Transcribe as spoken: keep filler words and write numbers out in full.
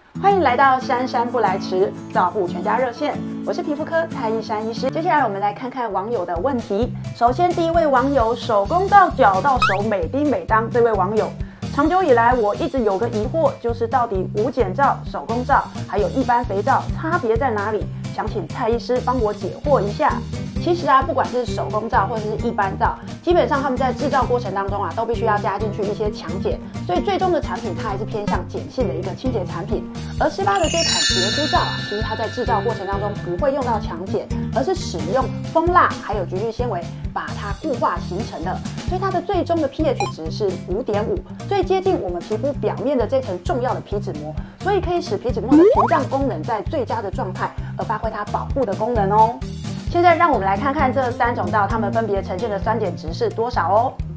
欢迎来到姗姗不来迟照护全家热线，我是皮肤科蔡依珊医师。接下来我们来看看网友的问题。首先，第一位网友手工皂脚到手美叮美当，这位网友。长久以来，我一直有个疑惑，就是到底无碱皂、手工皂还有一般肥皂差别在哪里？想请蔡医师帮我解惑一下。其实啊，不管是手工皂或者是一般皂，基本上他们在制造过程当中啊，都必须要加进去一些强碱，所以最终的产品它还是偏向碱性的一个清洁产品。而施巴的这款洁肤皂啊，其实它在制造过程当中不会用到强碱，而是使用蜂蜡还有菊苣纤维把它固化形成的，所以它的最终的 pH 值是 五点五， 最接近我们皮肤表面的这层重要的皮脂膜，所以可以使皮脂膜的屏障功能在最佳的状态，而发挥它保护的功能哦。现在让我们来看看这三种皂，它们分别呈现的酸碱值是多少哦。